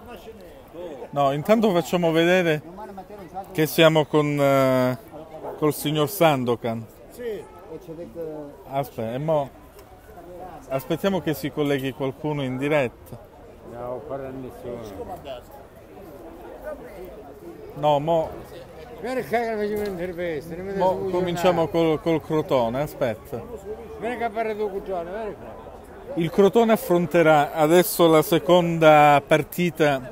No, intanto facciamo vedere che siamo con col signor Sandokan. Aspetta, aspettiamo che si colleghi qualcuno in diretta. No, parla nessuno. No, mo Vieni che facciamo un'intervista. cominciamo col Crotone, aspetta. Vieni che parla tu Crotone, vieni qua. Il Crotone affronterà adesso la seconda partita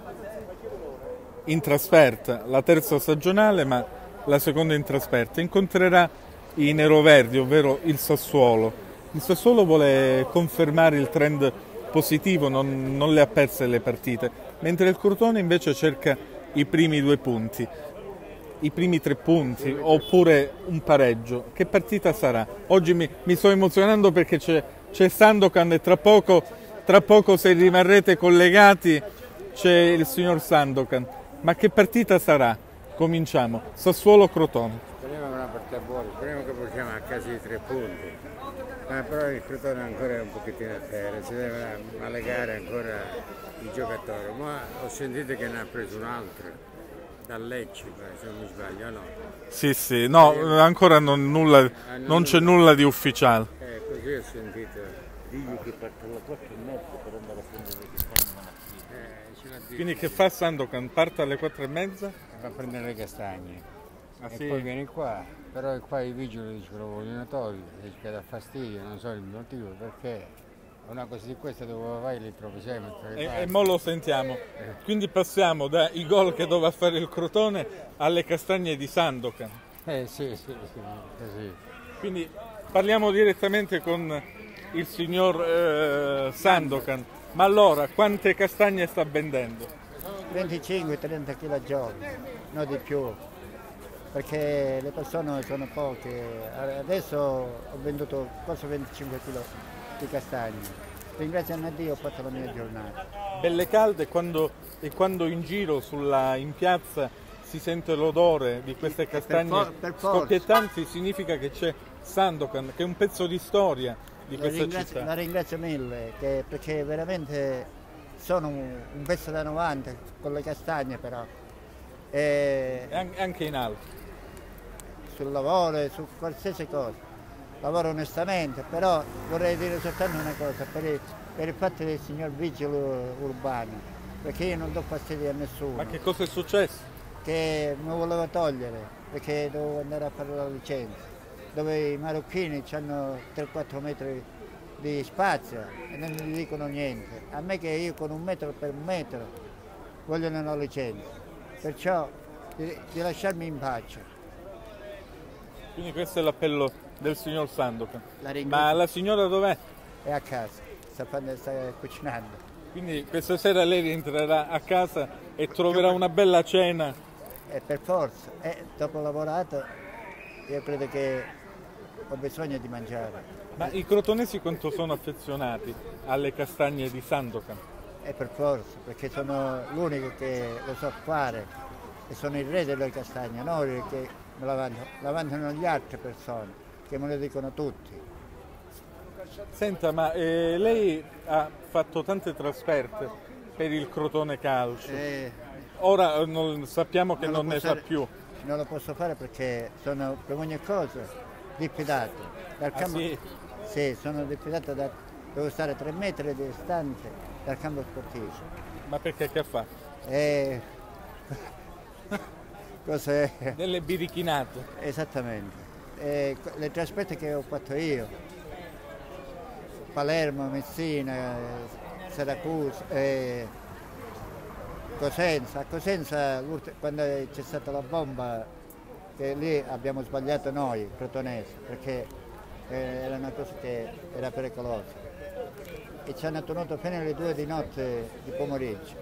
in trasferta, la terza stagionale, ma la seconda in trasferta. Incontrerà i neroverdi, ovvero il Sassuolo. Il Sassuolo vuole confermare il trend positivo, non le ha perse le partite, mentre il Crotone invece cerca i primi 2 punti, i primi 3 punti, oppure un pareggio. Che partita sarà? Oggi mi sto emozionando perché c'è Sandokan e tra poco se rimarrete collegati c'è il signor Sandokan. Ma che partita sarà? Cominciamo. Sassuolo-Crotone. Speriamo una partita buona, speriamo che portiamo a casa i 3 punti. Però il Crotone ancora è un pochettino a terra, si deve allegare ancora i giocatori. Ma ho sentito che ne ha preso un altro, dal Lecce, se non mi sbaglio, no? Sì, no, ancora non c'è nulla di ufficiale. Così ho sentito. Digli che parte alle 4:30 per andare a prendere le castagne mattina. Quindi che fa Sandokan? Parte alle 4:30? Va a prendere le castagne. Ah, E sì? poi viene qua, però qua i vigili dicono vogliono togliere, che dà fastidio, non so il motivo perché. Una cosa di questa dove vai li trovi sempre. E mo lo sentiamo. Quindi passiamo dai gol che doveva fare il Crotone alle castagne di Sandokan. Sì, così. Quindi parliamo direttamente con il signor Sandokan. Ma allora, quante castagne sta vendendo? 25-30 kg al giorno, no di più, perché le persone sono poche. Adesso ho venduto quasi 25 kg di castagne. Ringraziando a Dio ho fatto la mia giornata. Belle calde e quando in giro in piazza si sente l'odore di queste castagne per forza. scoppiettanti, significa che c'è Sandokan, che è un pezzo di storia di questa città. La ringrazio mille, perché veramente sono un pezzo da 90 con le castagne però. E anche in alto. Sul lavoro e su qualsiasi cosa. Lavoro onestamente, però vorrei dire soltanto una cosa, per il fatto del signor vigile urbano, perché io non do fastidio a nessuno. Ma che cosa è successo? Che mi voleva togliere, perché dovevo andare a fare la licenza, dove i marocchini hanno 3-4 metri di spazio e non gli dicono niente. A me che io con 1 metro per 1 metro vogliono la licenza, perciò di lasciarmi in pace. Quindi questo è l'appello del signor Sandokan. ringrazio. Ma la signora dov'è? È a casa, sta cucinando. Quindi questa sera lei rientrerà a casa e troverà una bella cena. Per forza, dopo lavorato io credo che ho bisogno di mangiare. Ma i crotonesi quanto sono affezionati alle castagne di Sandokan? Per forza, perché sono l'unico che lo so fare e sono il re delle castagne, non che me la vanno le altre persone, che me lo dicono tutti. Senta, ma lei ha fatto tante trasferte per il Crotone Calcio. Ora sappiamo che non ne fa più. Non lo posso fare perché sono per ogni cosa diffidato. Dal campo, sì? Sì, sono diffidato, devo stare 3 metri di distante dal campo sportivo. Ma perché che ha fatto? Cos'è? Delle birichinate. Esattamente. Le trasferte che ho fatto io, Palermo, Messina, Siracusa, Cosenza. A Cosenza quando c'è stata la bomba, che lì abbiamo sbagliato noi, crotonesi, perché era una cosa che era pericolosa. E ci hanno tenuto fino alle 2 di notte di pomeriggio.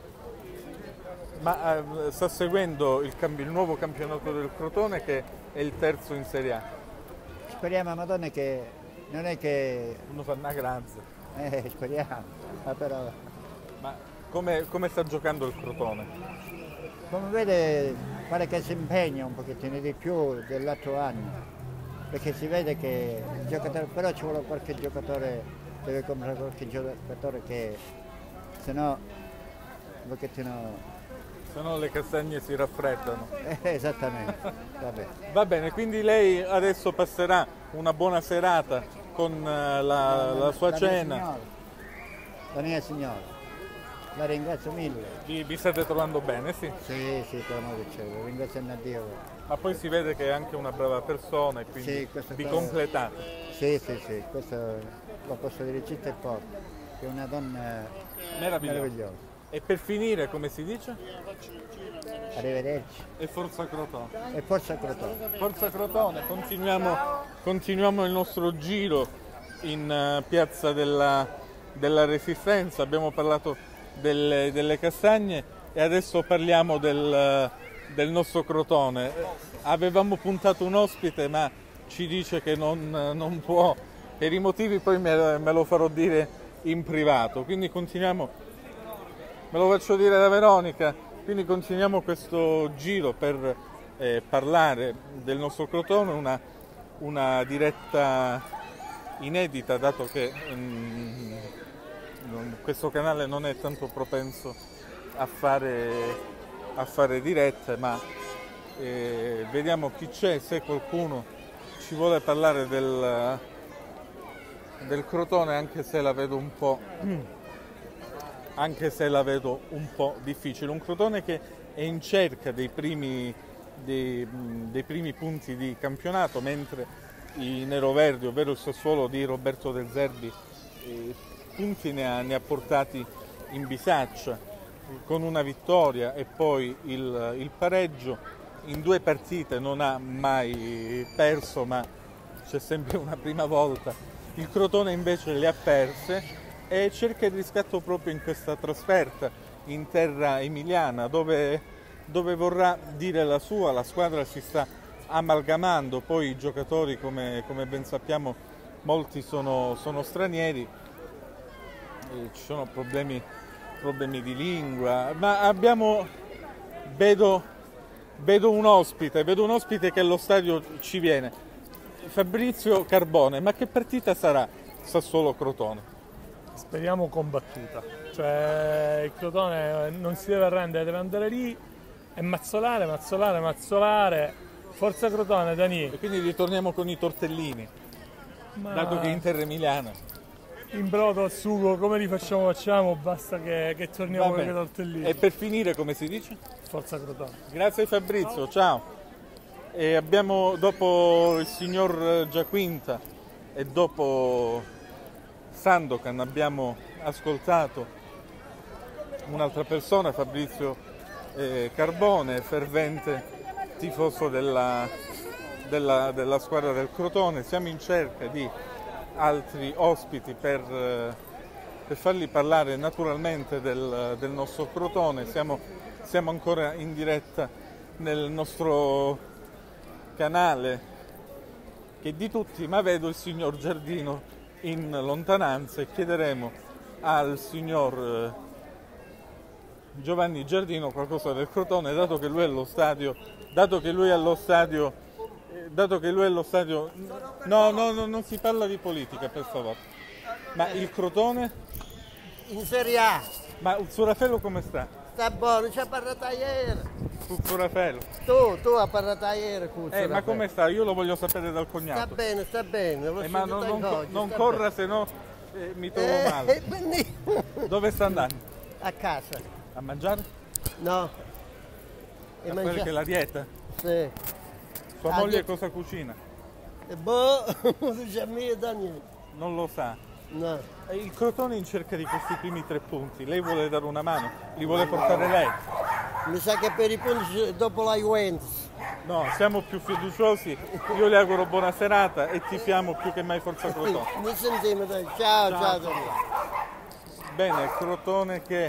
Ma sta seguendo il nuovo campionato del Crotone che è il terzo in Serie A. Speriamo a Madonna che non è che... Non fa una granza. Speriamo, però... Ma come sta giocando il Crotone? Come vede pare che si impegna un pochettino di più dell'altro anno, perché si vede che il giocatore, però ci vuole qualche giocatore, deve comprare qualche giocatore che se no un pochettino... Se no le castagne si raffreddano. Esattamente, vabbè. Va bene, quindi lei adesso passerà una buona serata con la sua La mia cena. signora, la mia signora, la ringrazio mille. Vi state trovando bene, sì? Sì, per amore del cielo, ringraziando a Dio. Ma poi si vede che è anche una brava persona e quindi Sì, questo vi qua- completate. Sì, questo lo posso dire città e porta, che è una donna meravigliosa. E per finire, come si dice? Arrivederci. E Forza Crotone. E forza Crotone. Forza Crotone, continuiamo il nostro giro in piazza della Resistenza, abbiamo parlato delle castagne e adesso parliamo del nostro Crotone. Avevamo puntato un ospite ma ci dice che non può, per i motivi poi me lo farò dire in privato, quindi continuiamo, me lo faccio dire da Veronica, quindi continuiamo questo giro per parlare del nostro Crotone, una diretta inedita, dato che questo canale non è tanto propenso a fare dirette, ma vediamo chi c'è, se qualcuno ci vuole parlare del Crotone, anche se la vedo un po' difficile. Un Crotone che è in cerca dei primi punti di campionato, mentre i neroverdi, ovvero il Sassuolo di Roberto De Zerbi, punti ne ha portati in bisaccia, con una vittoria e poi il pareggio. In 2 partite non ha mai perso, ma c'è sempre una prima volta. Il Crotone invece le ha perse e cerca il riscatto proprio in questa trasferta in terra emiliana, dove vorrà dire la sua. La squadra si sta amalgamando, poi i giocatori, come ben sappiamo, molti sono stranieri, ci sono problemi di lingua, ma vedo un ospite che allo stadio ci viene, Fabrizio Carbone. Ma che partita sarà Sassuolo-Crotone? Speriamo combattuta, cioè il Crotone non si deve arrendere, deve andare lì e mazzolare, forza Crotone, Dani. E quindi ritorniamo con i tortellini, dato che è in terra emiliana. In brodo al sugo, come li facciamo, basta che torniamo con i tortellini. E per finire, come si dice? Forza Crotone. Grazie Fabrizio, ciao. E abbiamo, dopo il signor Giaquinta e dopo Sandokan, abbiamo ascoltato un'altra persona, Fabrizio Carbone, fervente tifoso della squadra del Crotone. Siamo in cerca di altri ospiti per farli parlare naturalmente del nostro Crotone. Siamo ancora in diretta nel nostro canale, che è di tutti, ma vedo il signor Giardino in lontananza e chiederemo al signor Giovanni Giardino qualcosa del Crotone, dato che lui è allo stadio. No, non si parla di politica, per favore. Ma il Crotone? In Serie A. Ma il Surafello come sta? Sta buono, ci ha parlato ieri. Sul Surafello. Tu hai parlato ieri con Ma come sta? Io lo voglio sapere dal cognato. Sta bene. Ma non corra, se no mi trovo male. Dove sta andando? A casa. A mangiare? No. A fare che la dieta? Sì. Sua moglie cosa cucina? Non dice mia Daniele. Non lo sa. No. Il Crotone è in cerca di questi primi 3 punti. Lei vuole dare una mano? Li vuole portare lei? Mi sa che per i punti dopo la Juventus. No, siamo più fiduciosi. Io le auguro buona serata e tifiamo più che mai Forza Crotone. Mi sentiamo, dai. Ciao Daniele. Bene, Crotone che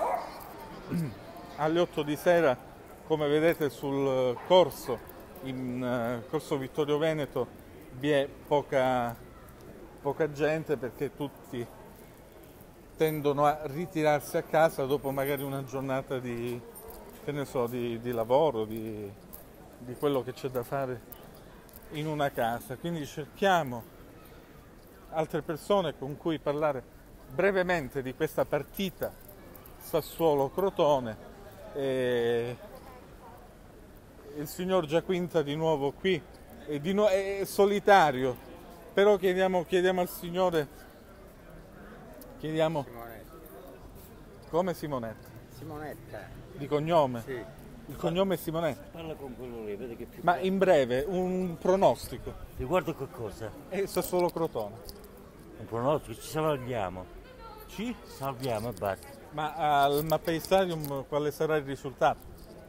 alle 8 di sera, come vedete sul corso, in corso Vittorio Veneto, vi è poca gente, perché tutti tendono a ritirarsi a casa dopo magari una giornata di lavoro, di quello che c'è da fare in una casa. Quindi cerchiamo altre persone con cui parlare brevemente di questa partita Sassuolo Crotone, e il signor Giaquinta di nuovo qui, è solitario, però chiediamo al Signore, chiediamo Simonetta. come Simonetta, Simonetta. di cognome, Sì. il cognome è Simonetta, Parla con quello lì, vedi che più ma in breve un pronostico, riguardo che cosa? è Sassuolo Crotone, Un pronostico, ci salviamo. Ci? Salviamo e basta. Ma al Mapei Stadium quale sarà il risultato?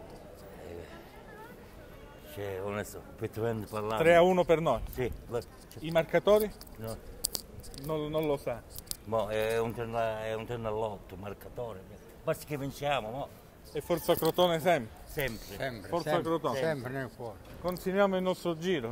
Cioè, onesto, effettivamente parlando. 3-1 per noi. Sì, I marcatori? no. Non lo sa. Mo è un turno all'otto, marcatore. Basta che vinciamo, mo. E Forza Crotone sempre. Sempre. Sempre, Forza sempre, Crotone. sempre nel cuore. Continuiamo il nostro giro.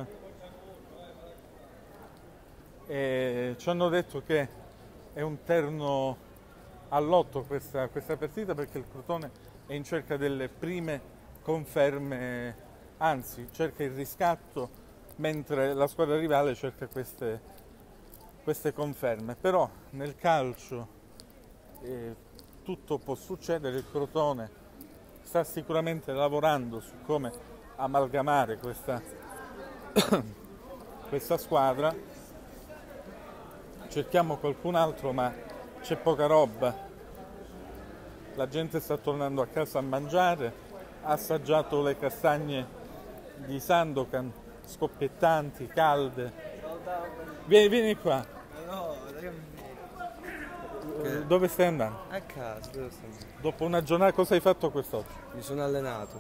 Ci hanno detto che è un terno all'otto questa partita, perché il Crotone è in cerca delle prime conferme, anzi cerca il riscatto, mentre la squadra rivale cerca queste conferme. Però nel calcio tutto può succedere. Il Crotone sta sicuramente lavorando su come amalgamare questa squadra. Cerchiamo qualcun altro, ma c'è poca roba. La gente sta tornando a casa a mangiare, ha assaggiato le castagne di Sandokan, scoppiettanti, calde. Vieni qua. Dove stai andando? A casa, dove sto andando? Dopo una giornata, cosa hai fatto quest'oggi? Mi sono allenato.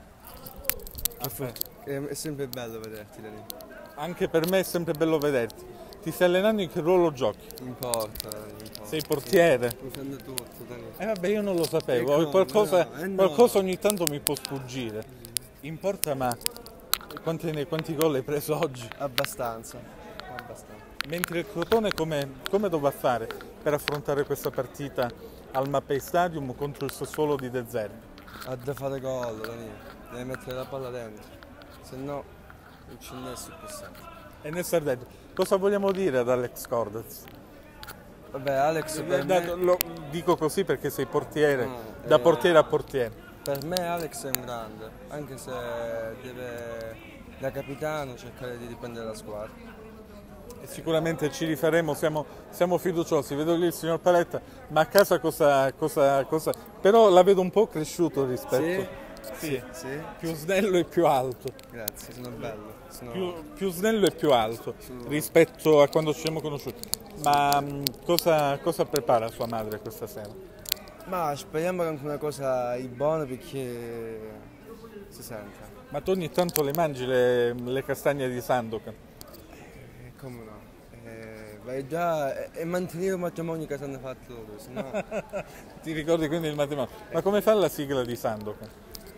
Aspetta. È sempre bello vederti da lì. Anche per me è sempre bello vederti. Ti stai allenando, in che ruolo giochi? Importa. Sei portiere? Mi fanno tutto da lì. Vabbè, io non lo sapevo, come? qualcosa, No, no. qualcosa ogni tanto mi può sfuggire. Importa, ma quanti gol hai preso oggi? Abbastanza. Mentre il Crotone come dovrà fare per affrontare questa partita al Mapei Stadium contro il Sassuolo di De Zerbi? Ha da fare gol da lì. Deve mettere la palla dentro. Se no non c'è nessuno più sempre. E nel Sardello, cosa vogliamo dire ad Alex Cordez? Vabbè, Alex per me, Lo dico così perché sei portiere, No, da portiere a portiere. per me Alex è un grande, anche se deve da capitano cercare di riprendere la squadra. E sicuramente ci rifaremo, siamo fiduciosi. Vedo lì il signor Paletta, ma a casa cosa... Però la vedo un po' cresciuto rispetto... Sì, più snello e più alto. Grazie, sono bello. Più snello e più alto rispetto a quando ci siamo conosciuti. Ma cosa prepara sua madre questa sera? Ma speriamo anche una cosa buona perché si sente. Ma tu ogni tanto le mangi le castagne di Sandokan? Come no? Vai già e mantenere il matrimonio che hanno fatto loro, se no... Ti ricordi quindi il matrimonio? Ma come fa la sigla di Sandokan?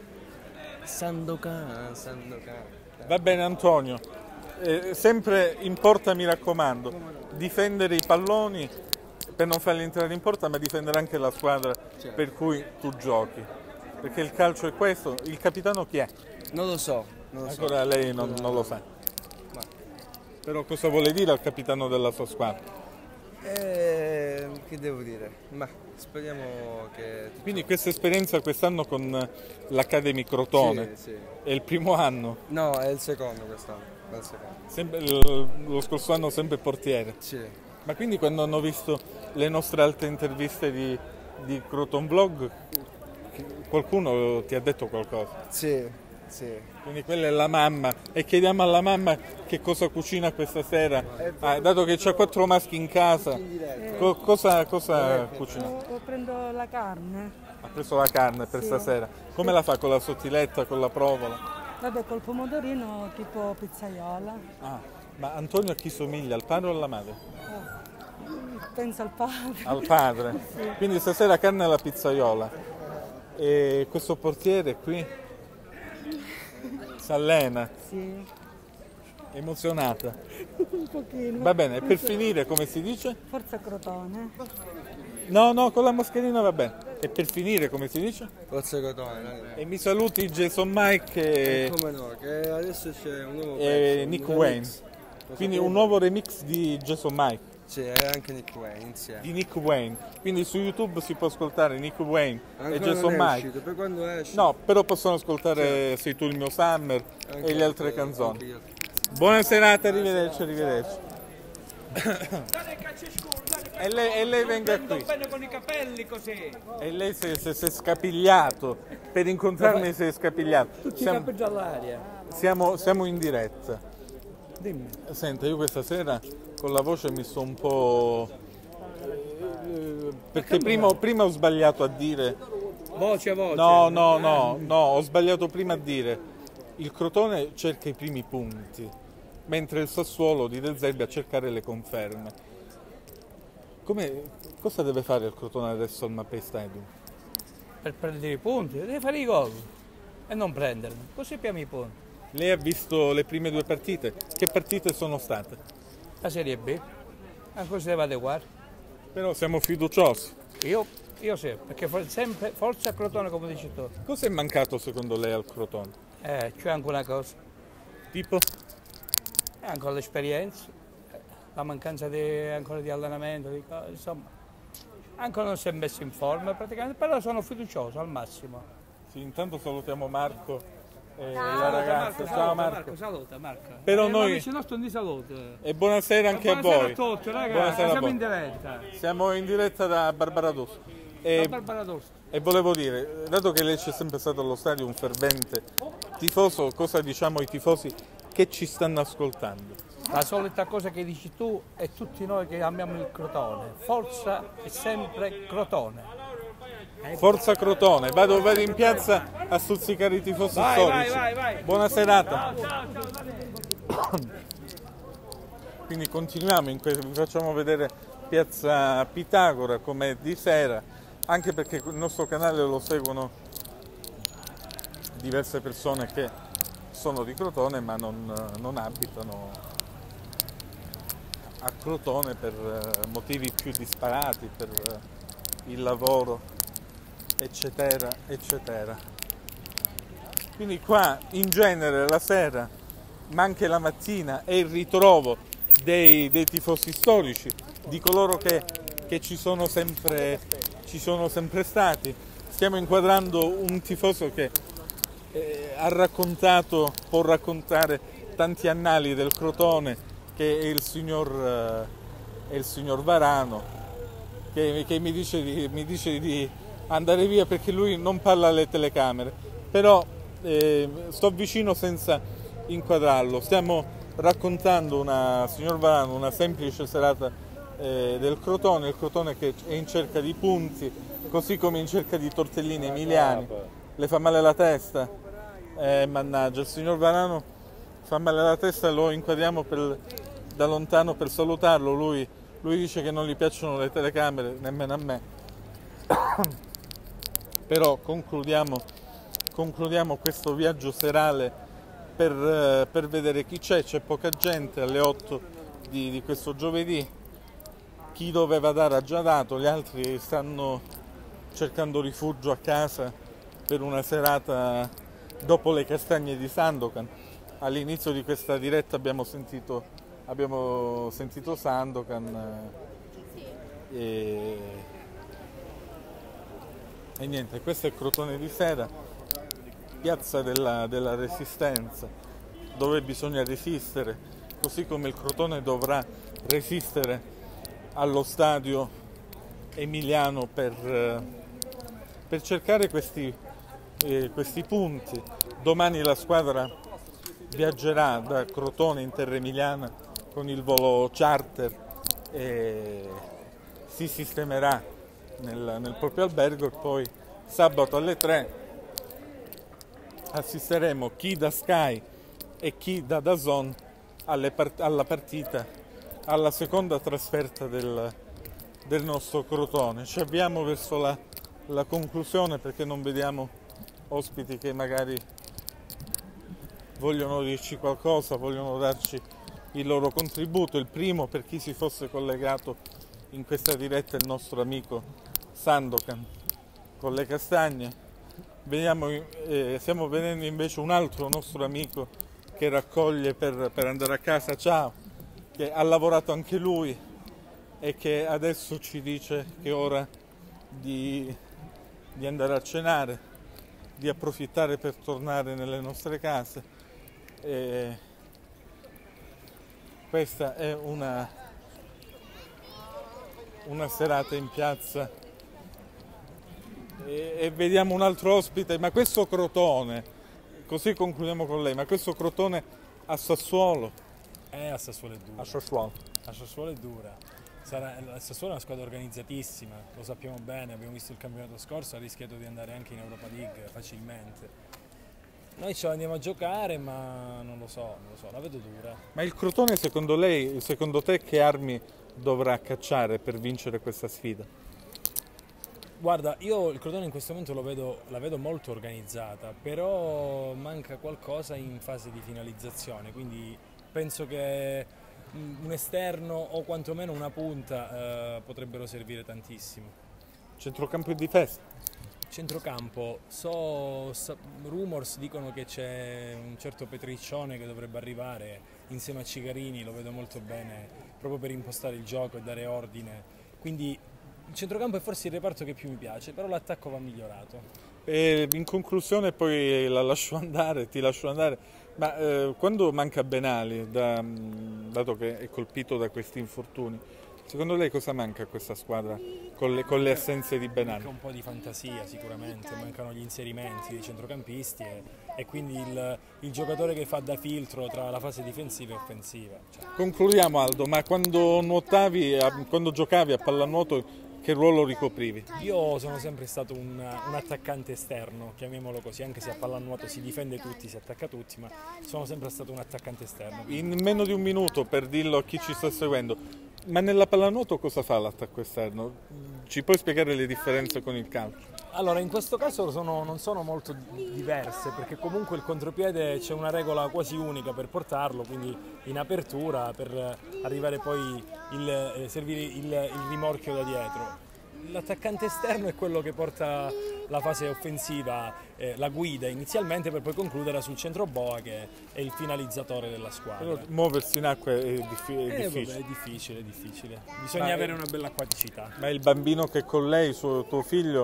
Sandokan. Va bene Antonio, sempre in porta mi raccomando, difendere i palloni per non farli entrare in porta, ma difendere anche la squadra per cui tu giochi, perché il calcio è questo. Il capitano chi è? Non lo so. Ancora lei non lo sa. Però cosa vuole dire al capitano della sua squadra? Che devo dire? Ma speriamo che... Quindi questa esperienza quest'anno con l'Academy Crotone Sì. è il primo anno, No, è il secondo quest'anno. È il secondo. sempre, lo scorso anno sempre portiere. Sì. Ma quindi quando hanno visto le nostre altre interviste di Croton Vlog, qualcuno ti ha detto qualcosa? Sì. Quindi quella è la mamma. E chiediamo alla mamma che cosa cucina questa sera. Dato che c'ha 4 maschi in casa, cosa cucina? Prendo la carne. Ha preso la carne per stasera. Come la fa, con la sottiletta, con la provola? Vabbè, col pomodorino tipo pizzaiola. Ma Antonio a chi somiglia? Al padre o alla madre? Penso al padre. Al padre. Quindi stasera carne alla pizzaiola. E questo portiere qui si allena. Sì, Emozionata. un pochino. Va bene, per finire come si dice? Forza Crotone. No, con la mascherina va bene. E per finire come si dice? Forza Crotone. E mi saluti Jason Mike Come no, che adesso c'è un nuovo e pezzo, Nick un Wayne. remix. Quindi un nuovo remix di Jason Mike. Sì, e anche Nick Wayne insieme. Di Nick Wayne. Quindi su YouTube si può ascoltare Nick Wayne Ancora e Jason non è Mike. uscito, per quando esce? No, però possono ascoltare Sei tu il mio Summer Anche e le altre anche canzoni. io. Buona serata, arrivederci, arrivederci. E lei venga qui. bene con i capelli così. E lei si è scapigliato. Per incontrarmi si è scapigliato. Tutti i capi dall'aria. Siamo in diretta. Dimmi. Senta, io questa sera con la voce mi sto un po'... perché prima ho sbagliato a dire... Voce a voce. No, ho sbagliato prima a dire il Crotone cerca i primi punti, mentre il Sassuolo di De Zerbi a cercare le conferme. Cosa deve fare il Crotone adesso al Mapei Stadium? Per prendere i punti, deve fare i gol e non prenderli. Così abbiamo i punti. Lei ha visto le prime due partite? Che partite sono state? La Serie B. Ancora si deve adeguare. Però siamo fiduciosi. Io sì, perché sempre forza Crotone come dici tu. Cosa è mancato secondo lei al Crotone? C'è anche una cosa. Tipo? Ancora l'esperienza, la mancanza ancora di allenamento, insomma. Ancora non si è messo in forma praticamente, però sono fiducioso al massimo. Sì, intanto salutiamo Marco e la ragazza. Ciao Marco. Saluta Marco. Però noi... Il nostro di salute. E buonasera anche a voi. Buonasera a tutti ragazzi, Buonasera a siamo voi. in diretta. Siamo in diretta da Barbara d'Urso. E volevo dire, dato che lei c'è sempre stato allo stadio un fervente tifoso, cosa diciamo ai tifosi che ci stanno ascoltando? La solita cosa che dici tu e tutti noi che amiamo il Crotone. Forza è sempre Crotone. Forza Crotone, vado in piazza a stuzzicare i tifosi storici. Vai. Buona serata. Quindi continuiamo, vi facciamo vedere piazza Pitagora come di sera, anche perché il nostro canale lo seguono diverse persone che sono di Crotone ma non abitano a Crotone per motivi più disparati, per il lavoro, eccetera, eccetera. Quindi qua in genere la sera, ma anche la mattina, è il ritrovo dei tifosi storici, di coloro che ci sono sempre stati. Stiamo inquadrando un tifoso che può raccontare tanti annali del Crotone, che è il signor Varano, che mi dice di andare via perché lui non parla alle telecamere, però sto vicino senza inquadrarlo. Stiamo raccontando signor Varano, una semplice serata del Crotone, il Crotone che è in cerca di punti, così come in cerca di tortellini emiliani. Le fa male la testa? Mannaggia, il signor Varano fa male la testa, lo inquadriamo da lontano per salutarlo. Lui dice che non gli piacciono le telecamere, nemmeno a me. Però concludiamo questo viaggio serale per vedere chi c'è poca gente alle 8 di questo giovedì. Chi doveva dare ha già dato, gli altri stanno cercando rifugio a casa per una serata dopo le castagne di Sandokan. All'inizio di questa diretta abbiamo sentito Sandokan e niente, questo è Crotone di sera, piazza della Resistenza, dove bisogna resistere, così come il Crotone dovrà resistere allo stadio emiliano per cercare questi punti. Domani la squadra viaggerà da Crotone in terra emiliana con il volo charter e si sistemerà nel proprio albergo, e poi sabato alle 3 assisteremo chi da Sky e chi da DAZN alla partita, alla seconda trasferta del nostro Crotone. Ci avviamo verso la conclusione, perché non vediamo ospiti che magari vogliono dirci qualcosa, vogliono darci il loro contributo. Il primo, per chi si fosse collegato in questa diretta, è il nostro amico Sandokan con le castagne. Stiamo vedendo invece un altro nostro amico che raccoglie per andare a casa. Ciao, che ha lavorato anche lui e che adesso ci dice che è ora di andare a cenare, di approfittare per tornare nelle nostre case. E questa è una serata in piazza e vediamo un altro ospite, ma questo Crotone, così concludiamo con lei, ma questo Crotone a Sassuolo? A Sassuolo è dura. A Sassuolo. A Sassuolo è dura. Sassuolo è una squadra organizzatissima, lo sappiamo bene, abbiamo visto il campionato scorso, ha rischiato di andare anche in Europa League facilmente. Noi ce la andiamo a giocare, ma non lo so, la vedo dura. Ma il Crotone secondo te che armi dovrà cacciare per vincere questa sfida? Guarda, io il Crotone in questo momento la vedo molto organizzata, però manca qualcosa in fase di finalizzazione, quindi penso che un esterno o quantomeno una punta potrebbero servire tantissimo. Centrocampo e difesa? Centrocampo, rumors dicono che c'è un certo Petriccione che dovrebbe arrivare insieme a Cigarini, lo vedo molto bene proprio per impostare il gioco e dare ordine, quindi il centrocampo è forse il reparto che più mi piace, però l'attacco va migliorato. E in conclusione poi ti lascio andare, ma quando manca Benali, dato che è colpito da questi infortuni, secondo lei cosa manca a questa squadra con le assenze di Benali? Manca un po' di fantasia sicuramente, mancano gli inserimenti dei centrocampisti e quindi il giocatore che fa da filtro tra la fase difensiva e offensiva. Concludiamo Aldo, ma quando giocavi a pallanuoto che ruolo ricoprivi? Io sono sempre stato un attaccante esterno, chiamiamolo così, anche se a pallanuoto si difende tutti, si attacca tutti, ma sono sempre stato un attaccante esterno. In meno di un minuto, per dirlo a chi ci sta seguendo, ma nella pallanuoto cosa fa l'attacco esterno? Ci puoi spiegare le differenze con il calcio? Allora, in questo caso non sono molto diverse, perché comunque il contropiede c'è una regola quasi unica per portarlo, quindi in apertura per arrivare poi servire il rimorchio da dietro. L'attaccante esterno è quello che porta la fase offensiva, la guida inizialmente per poi concludere sul centro boa che è il finalizzatore della squadra. Però muoversi in acqua è difficile. Vabbè, è difficile. Bisogna avere una bella acquaticità. Ma il bambino che è con lei, tuo figlio,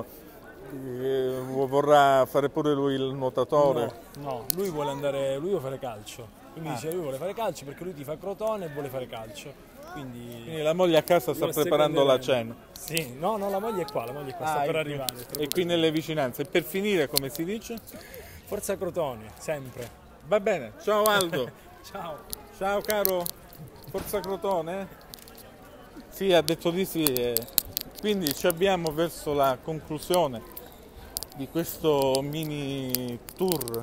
vorrà fare pure lui il nuotatore? No, lui vuole fare calcio. Quindi dice lui vuole fare calcio perché lui ti fa Crotone e vuole fare calcio. Quindi la moglie a casa sta preparando la cena? Sì, no, la moglie è qua, sta per arrivare. E qui nelle vicinanze. E per finire, come si dice? Forza Crotone, sempre. Va bene, ciao Aldo. Ciao. Ciao caro, Forza Crotone? Sì, ha detto di sì. Quindi ci abbiamo verso la conclusione di questo mini tour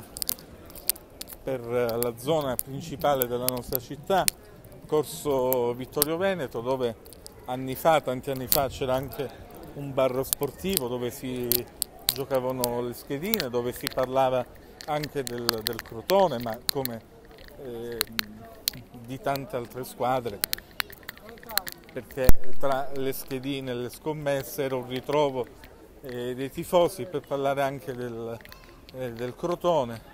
per la zona principale della nostra città, Corso Vittorio Veneto, dove tanti anni fa c'era anche un bar sportivo dove si giocavano le schedine, dove si parlava anche del Crotone, ma come di tante altre squadre, perché tra le schedine e le scommesse era un ritrovo dei tifosi per parlare anche del Crotone.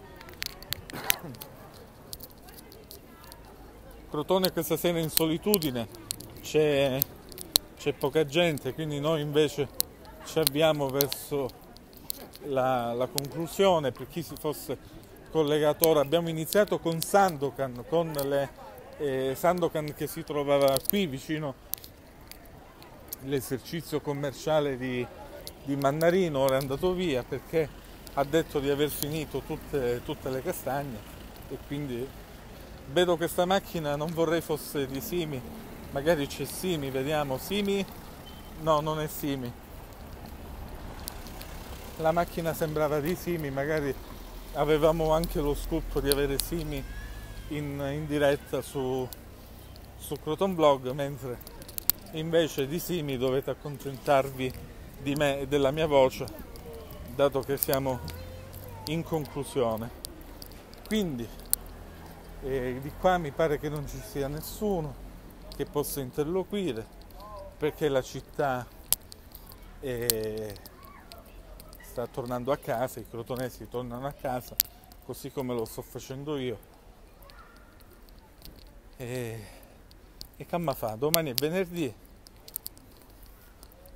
Crotone questa sera in solitudine, c'è poca gente, quindi noi invece ci avviamo verso la conclusione. Per chi si fosse collegato ora, abbiamo iniziato con Sandokan, Sandokan che si trovava qui vicino all'esercizio commerciale di Mannarino, ora è andato via perché ha detto di aver finito tutte le castagne e quindi vedo questa macchina, non vorrei fosse di Simi, magari c'è Simi, vediamo. Simi? No, non è Simi. La macchina sembrava di Simi, magari avevamo anche lo scoop di avere Simi in diretta su Croton Blog, mentre invece di Simi dovete accontentarvi di me e della mia voce, dato che siamo in conclusione. Quindi di qua mi pare che non ci sia nessuno che possa interloquire, perché la città sta tornando a casa, i crotonesi tornano a casa, così come lo sto facendo io. E che ma fa? Domani è venerdì,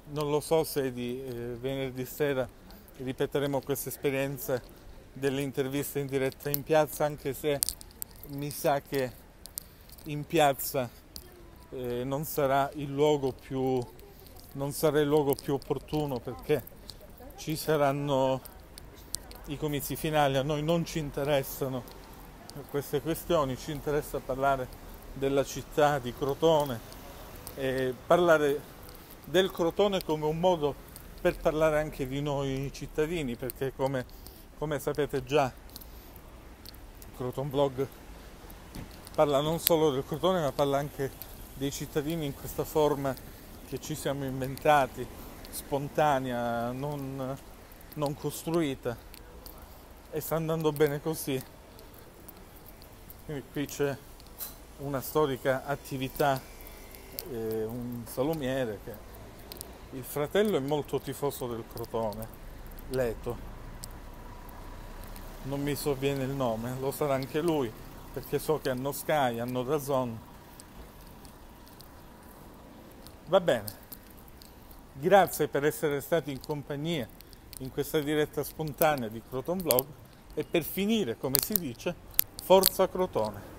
Non lo so se di venerdì sera ripeteremo questa esperienza delle interviste in diretta in piazza, anche se mi sa che in piazza non sarà il luogo più opportuno, perché ci saranno i comizi finali. A noi non ci interessano queste questioni, ci interessa parlare della città di Crotone e parlare del Crotone come un modo per parlare anche di noi cittadini, perché come sapete già Croton Vlog parla non solo del Crotone, ma parla anche dei cittadini in questa forma che ci siamo inventati, spontanea, non costruita, e sta andando bene così. Quindi qui c'è una storica attività, un salumiere che il fratello è molto tifoso del Crotone, Leto, non mi sovviene il nome, lo sarà anche lui, perché so che hanno Sky, hanno DAZN. Va bene, grazie per essere stati in compagnia in questa diretta spontanea di Croton Vlog, e per finire, come si dice, forza Crotone!